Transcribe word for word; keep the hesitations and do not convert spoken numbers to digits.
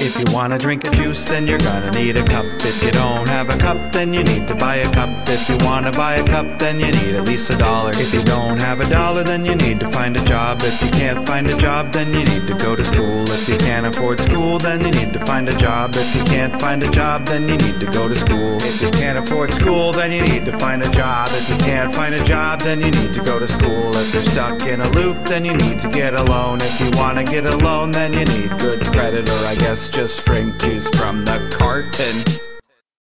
If you wanna drink a juice, then you're gonna need a cup. If you don't have a cup, then you need to buy a cup. If you wanna buy a cup, then you need at least a dollar. If you don't have a dollar, then you need to find a job. If you can't find a job, then you need to go to school. If you can't afford school, then you need to find a job. If you can't find a job, then you need to go to school. If you can't afford school, then you need to find a job. If you can't find a job, then you need to go to school. If you're stuck in a loop, then you need to get a loan. If you wanna get a loan, then you need good credit, or I guess just drink juice from the carton.